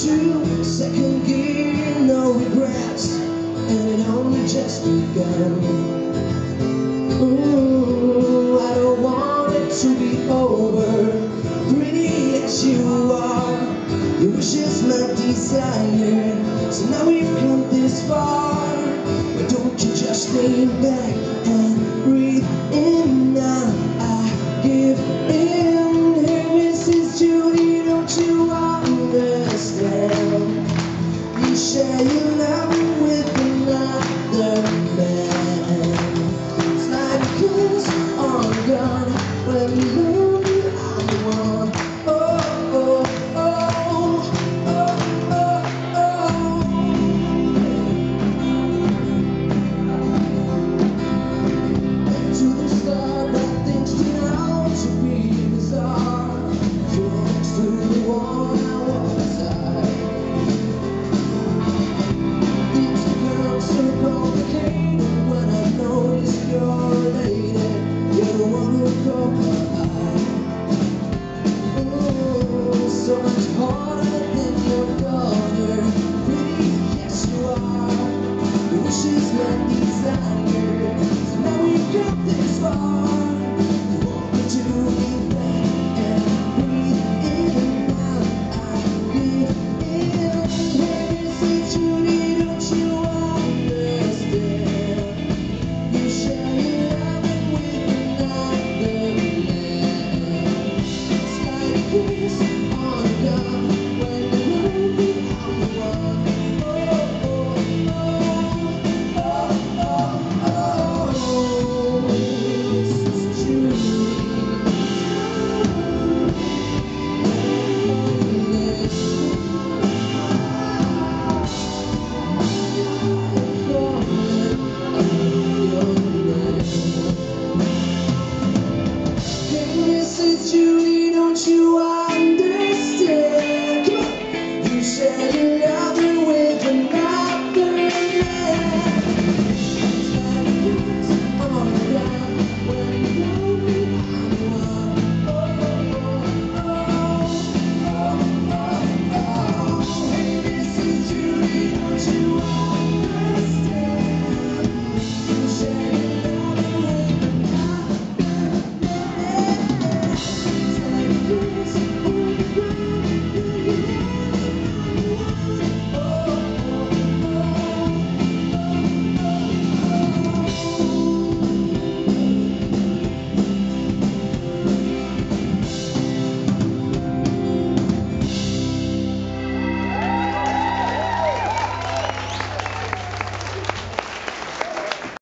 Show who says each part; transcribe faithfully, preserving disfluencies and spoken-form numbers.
Speaker 1: to second gear, no regrets, and it only just begun. Ooh, I don't want it to be over. Pretty as you are, your wish is my desire. So now we've come this far, why don't you just lean back